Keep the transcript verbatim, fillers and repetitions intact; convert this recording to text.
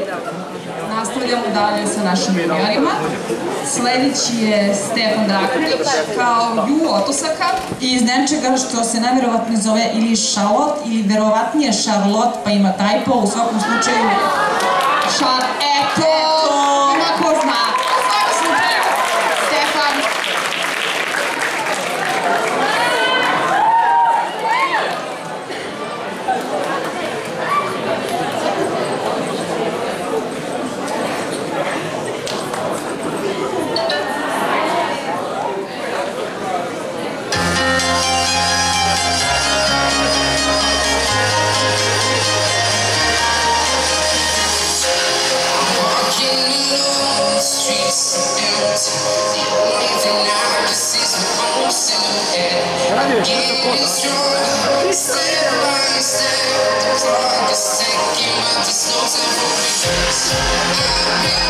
Nastavljamo dalje sa našim juniorima. Sledeći je Stefan Drakanić kao Ju Otosaka iz nečega što se najverovatnije zove ili Charlotte ili verovatnije Charlotte, pa ima tajpo, u svakom slučaju Šar, eto, ima ko zna. U svakom slučaju, Stefan. Getting strong, stay around, stay the clock is ticking, but there's no time for me.